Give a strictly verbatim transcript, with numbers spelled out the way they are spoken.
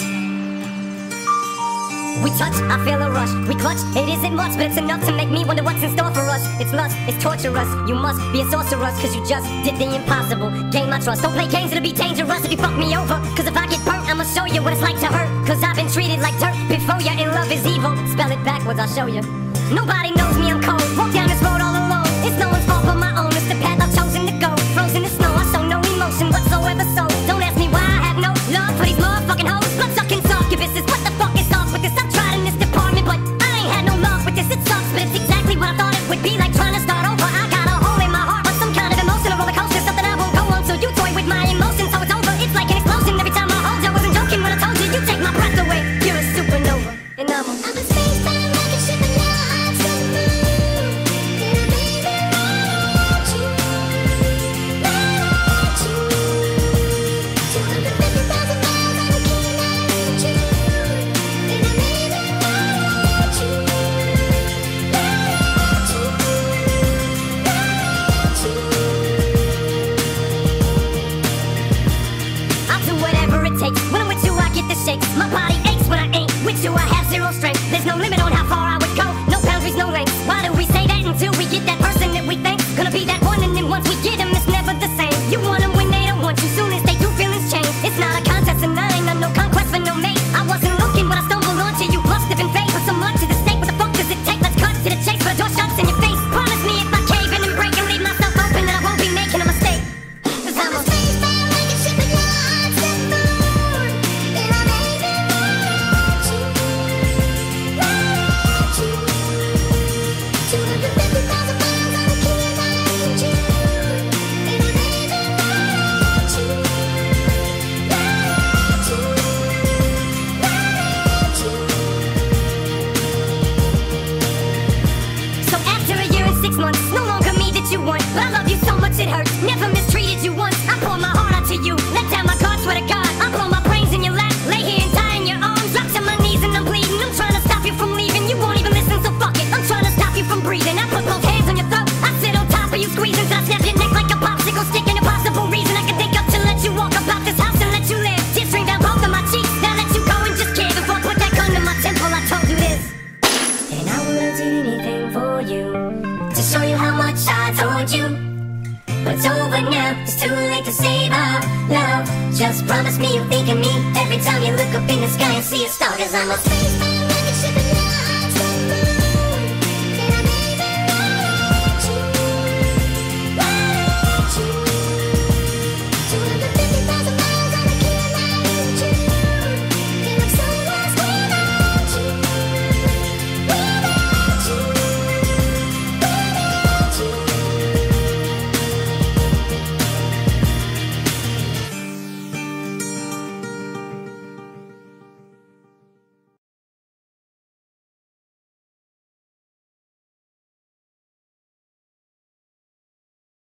We touch, I feel a rush. We clutch, it isn't much, but it's enough to make me wonder what's in store for us. It's lust, it's torturous. You must be a sorceress, cause you just did the impossible. Gain my trust, don't play games, it'll be dangerous if you fuck me over. Cause if I get burnt, I'ma show you what it's like to hurt. Cause I've been treated like dirt before you, and love is evil. Spell it backwards, I'll show you. Nobody knows me, I'm cold. Walk down this road all alone. It's no one's fault but my own. It's the path I've chosen to go. Frozen in snow, I show no emotion whatsoever, so don't ask me why I have no love for these motherfucking hoes. Blood-sucking succubuses, what the fuck is off with this? I've tried in this department, but I ain't had no luck with this. It sucks, but it's exactly what I thought it would be like trying to start over. I got a hole in my heart, but some kind of emotional roller coaster, something I won't go on, so you toy with my emotions, so it's over. It's like an explosion every time I hold you. I wasn't joking when I told you, you take my breath away. You're a supernova, and I'm a I'm a space bound like a ship and now I'm to the moon. And I baby without you, without you. two hundred fifty thousand miles on a key night in June. And I baby without you, without you, without you. I'll do whatever it takes. When I'm with you, I get the shakes. My body aches when I ain't with you. I have zero strength. There's no limit on how far I would go. No boundaries, no lengths. Why do we say that until we get that person that we think's gonna be that one? And then once we get him, it's never the same. You want them when they don't want you. Soon as they do, feelings change. It's not a contest, and I ain't on no conquest for no mate. I wasn't looking, but I stumbled onto you. Must have been fate. Put so much to the stake. What the fuck does it take? Let's cut to the chase. Put a door shuts in your face. Promise me if I cave in and break and leave myself open, that I won't be making a mistake. Cause I'm a space bound like a ship and now I'm to the moon. And I baby without you, without you. two hundred fifty thousand miles on a key night in June. And I baby without you, without you, without you. So after a year and six months, no longer me that you want, but I love you so much it hurts. Never mistreated you once. I pour my heart out to you. Let down my guard, swear to God. I blow my brains in your lap. Lay here and die in your arms. Drop to my knees and I'm bleeding. I'm trying to stop you from leaving. You won't even listen, so fuck it. I'm trying to stop you from breathing. I put both hands on your throat. I sit on top of you squeezing till I snap your neck like a popsicle stick. An impossible reason I can think of to let you walk about this house and let you live. Tears stream down both of my cheeks. Now let you go and just give. Before I put that gun to my temple, I told you this. And I would have did anything for you to show you how much I told you. But it's over now, it's too late to save our love. Just promise me you'll think of me every time you look up in the sky and see a star. Cause I'm a space man.